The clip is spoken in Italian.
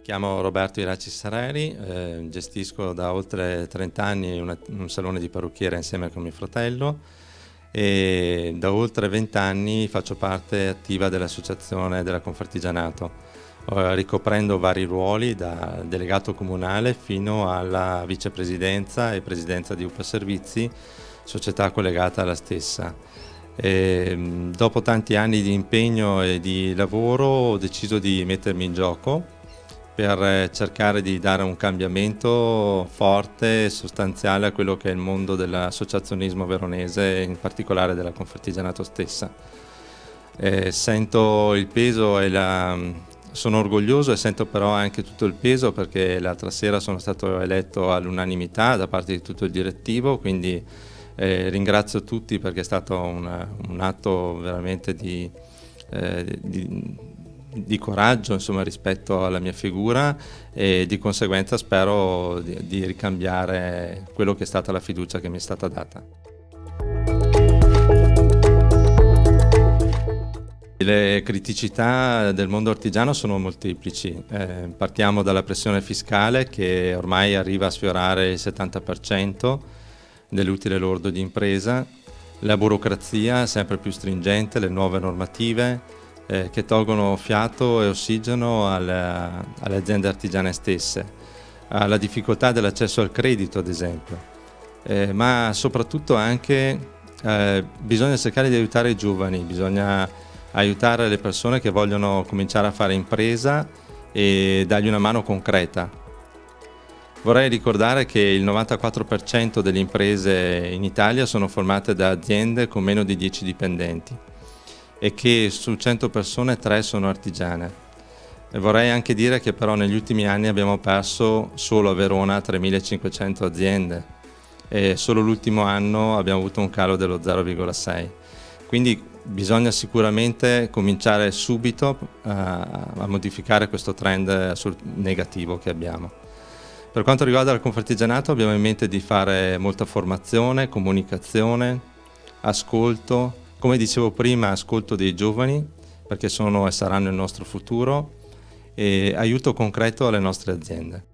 Chiamo Roberto Iraci Sareri, gestisco da oltre 30 anni un salone di parrucchiera insieme con mio fratello e da oltre 20 anni faccio parte attiva dell'associazione della Confartigianato, ricoprendo vari ruoli da delegato comunale fino alla vicepresidenza e presidenza di UPA Servizi, società collegata alla stessa. Dopo tanti anni di impegno e di lavoro ho deciso di mettermi in gioco per cercare di dare un cambiamento forte e sostanziale a quello che è il mondo dell'associazionismo veronese, in particolare della Confartigianato stessa. Sento il peso sono orgoglioso e sento però anche tutto il peso, perché l'altra sera sono stato eletto all'unanimità da parte di tutto il direttivo, quindi ringrazio tutti perché è stato un atto veramente di coraggio, insomma, rispetto alla mia figura, e di conseguenza spero di ricambiare quello che è stata la fiducia che mi è stata data. Le criticità del mondo artigiano sono molteplici. Partiamo dalla pressione fiscale, che ormai arriva a sfiorare il 70% dell'utile lordo di impresa, la burocrazia sempre più stringente, le nuove normative che tolgono fiato e ossigeno alle aziende artigiane stesse, alla difficoltà dell'accesso al credito ad esempio, ma soprattutto anche bisogna cercare di aiutare i giovani, bisogna aiutare le persone che vogliono cominciare a fare impresa e dargli una mano concreta. Vorrei ricordare che il 94% delle imprese in Italia sono formate da aziende con meno di 10 dipendenti e che su 100 persone 3 sono artigiane. E vorrei anche dire che però negli ultimi anni abbiamo perso solo a Verona 3.500 aziende e solo l'ultimo anno abbiamo avuto un calo dello 0,6. Quindi bisogna sicuramente cominciare subito a modificare questo trend negativo che abbiamo. Per quanto riguarda il Confartigianato abbiamo in mente di fare molta formazione, comunicazione, ascolto, come dicevo prima, ascolto dei giovani, perché sono e saranno il nostro futuro, e aiuto concreto alle nostre aziende.